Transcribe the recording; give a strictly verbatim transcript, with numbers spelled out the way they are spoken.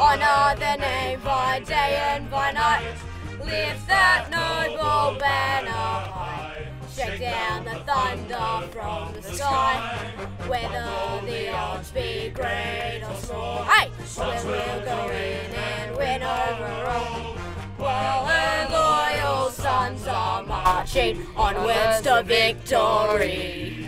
Honour their name by day and by night. Lift that noble banner high. Shake down the thunder from the sky. Whether the odds be great or small, hey, we will go in and win overall. While our loyal sons are marching onwards to victory.